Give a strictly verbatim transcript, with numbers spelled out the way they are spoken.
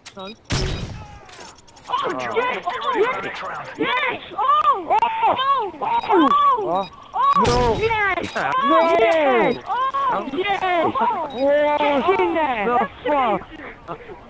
No. Oh, Oh, yes! yes! Yes! Oh! Oh! Oh! Oh! Oh! Oh! No! Yes! No! Oh! Yes! Oh! No! Yes! Oh! Get in there! No! That's Fuck! it.